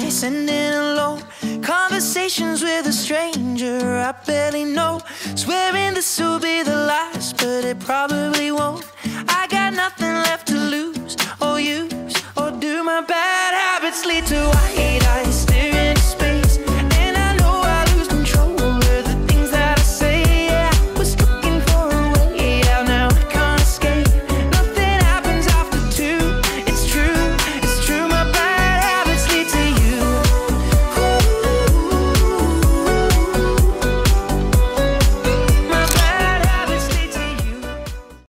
night, sending alone conversations with a stranger I barely know, swearing this will be the last, but it probably